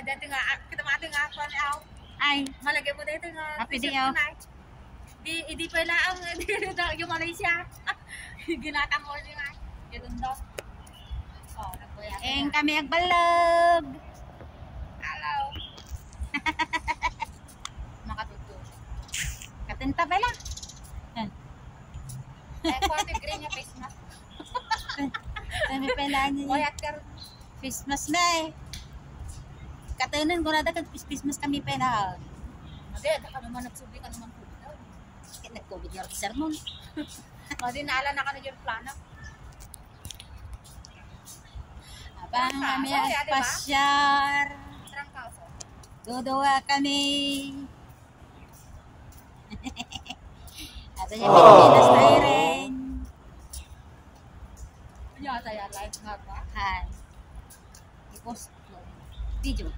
dati nga, kita mati nga ako ni Aw. Ay, Malagay mo dito nga. Happy day, Aw. Di pala ang yung Malaysia. Ginatang ko niya nga. Ganun daw. Oh, nagbuya. eng kami agbalog. Hello. Makatuto. Katinta pala. Eh, konti green yung face mask. Kami pala niya. Boyat ka rin. Christmas na eh. Katunan ko na dagat Christmas kami pala. Hindi, ka naman nagsubi ka naman po. Nag-COVID yung sermon. Hindi, naala na ka na yung plano. Abang kami pasyar. Sarang kauso. Duduwa kami. Ato niya Pilipinas na rin. Ano saya live nga ba? Hi. I-post ko. Video.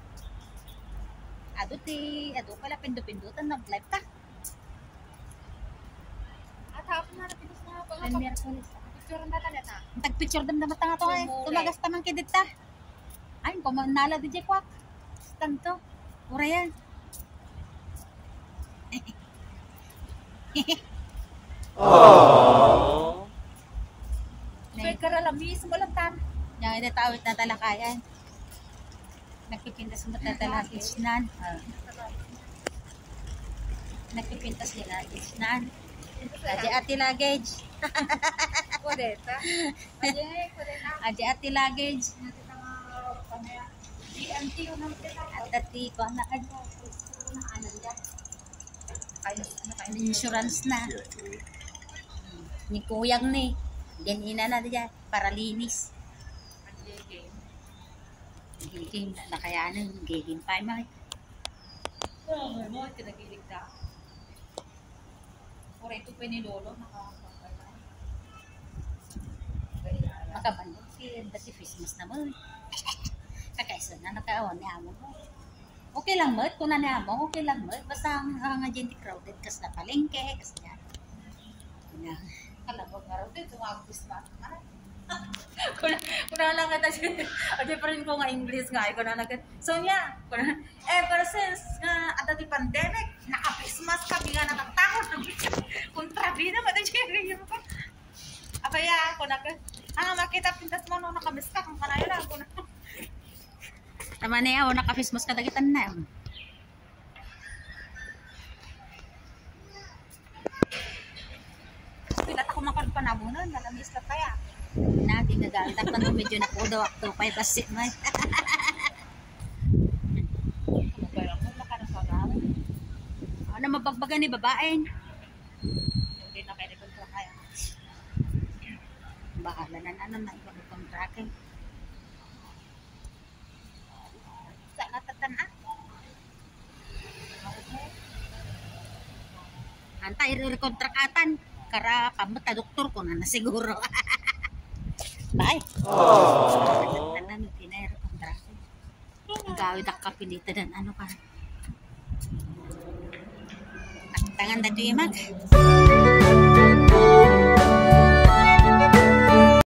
Ado pala pindu-pindutan nag-live ka. At hapon na napinis na ako. Then Merkulis. Picture na talit na. Tag-picture dam na matanga to eh. Tumagas tamang kidit ta. Ay, kumanala di kwak. Tanto. Ura yan. Oh. Pwede ka ralamis mo lang tan. Yang ina tawit na talakayan. Nagpipintas mo na talakisnan. Nagpipintas nila isnan. Aja ati luggage. Pwede ta. Pwede na. Aja ati luggage. DMT ko naman kita. At ati ko na ano dyan. Insurance na. Ni kuyang ni. Ganina na dyan. Para linis. Giging na kaya nang giging pa may. Oo, mo tinagilig ta. Pure ito pa ni Lolo nakakapagpapay. Makabandong si Christmas naman. Kakaisa na nakaawan ni amo ko. Okay lang mo, kung na ni amo, okay lang mo. Basta ang agente crowded kas na palengke, kas na. Kalabog nga raw din, sumagpis ba? Kuna lang kita siya. Adi pa rin ko nga English nga. Kuna lang kita. So yeah, ever since at the pandemic, naka-Christmas kami nga nakatakot. Kontrabi na mata siya rin yung pa. Abaya, kuna ka. Makita pintas mo nung nakamiska kung kanayo lang. Tama na yaw, naka-Christmas kadagitan na. Pilat ako makapanabunan, nalamis ka kaya. Natin nagalit pa nung medyo nakudaw ako pa ipasit mo. Ano mabagbagan ni babaeng? Hindi na pwede kong kaya. Bahala na ano na iba ng tracking. Sa natatanan. Antay re-kontrakatan. Kara kamot na doktor ko na siguro. Bye. Oh. Ano tinayro kontrata. Ang gawid ang kapilitan ano ka. Tangan na ito yung mag.